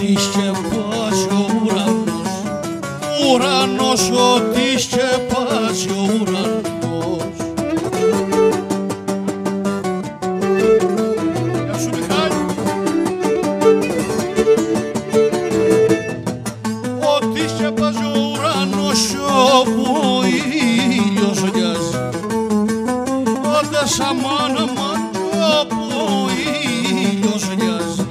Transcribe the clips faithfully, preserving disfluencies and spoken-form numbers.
σκεπάζει ο ουρανός, ουρανός ό,τι σκεπάζει ο ουρανός. Γεια σου Μιχάλη. Ό,τι σκεπάζει ο ουρανός όπου ο ήλιος λιάζει, όταν σαν μάνα μάτια όπου ο ήλιος λιάζει.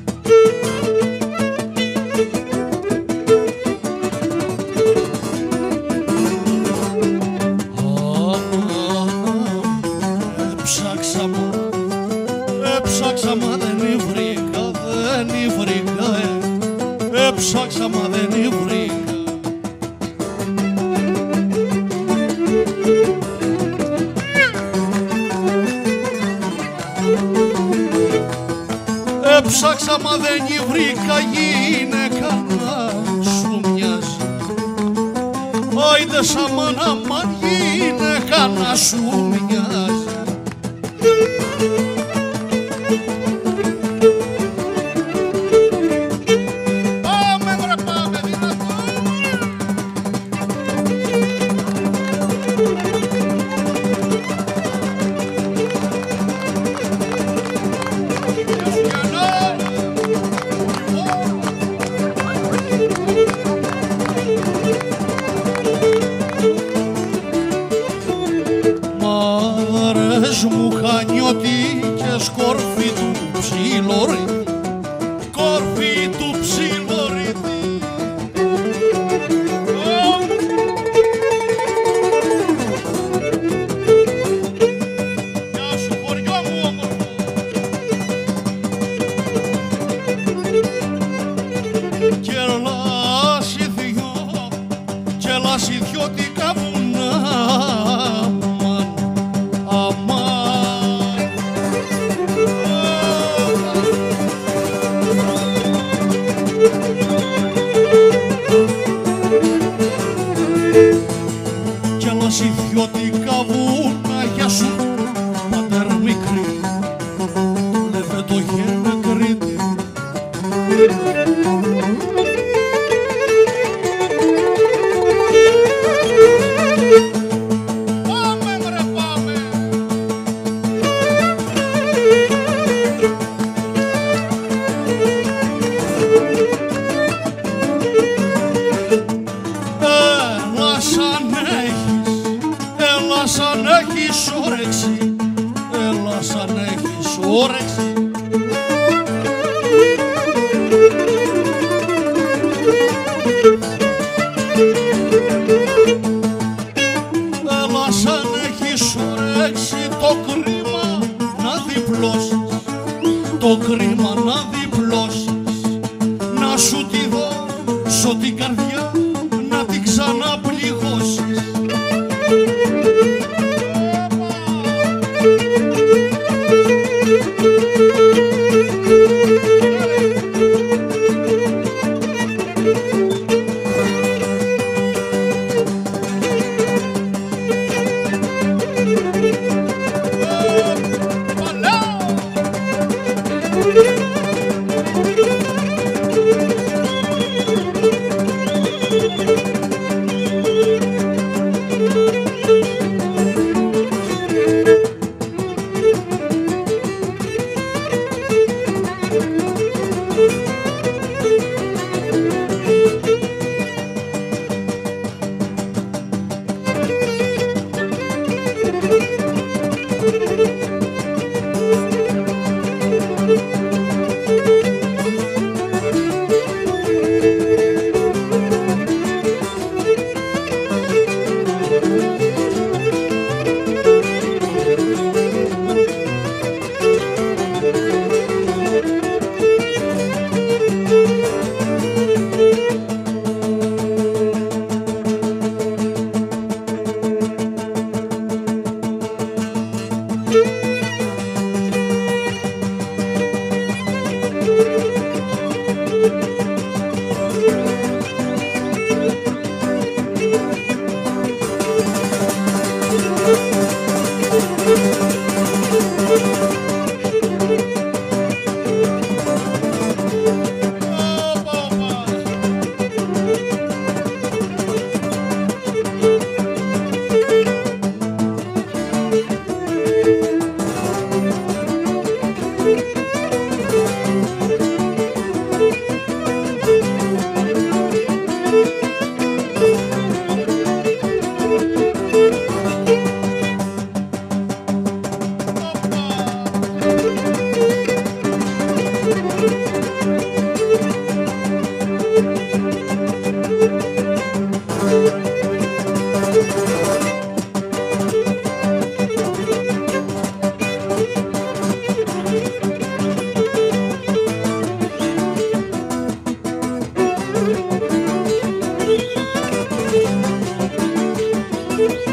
Έψαξα μα δεν βρήκα, δεν βρήκα, ε. Έψαξα μα δεν βρήκα. Έψαξα μα δεν βρήκα γυναίκα να σου μοιάζει. Άιντε σαν μάνα μα γυναίκα να σου μοιάζει. Μου χανιώτικες κόρφη του ψιλορίτη, κόρφη του ψιλορίτη. Γεια σου χωριό μου όμορφο. Κι ελάσι δυο, κι ελάσι δυο βουνά. Κι άλλας ιδιωτικά βούνα για σου πατέρ μικρή, λεβε το γένε Κρήτη. Πάμε βρε πάμε. Έλα σαν έχεις όρεξη, έλα σαν έχεις όρεξη. Έλα σαν έχεις όρεξη το κρίμα να διπλώσεις, το κρίμα να διπλώσεις. Να σου τη δώσω την καρδιά να την ξαναπληγώσεις. Thank you.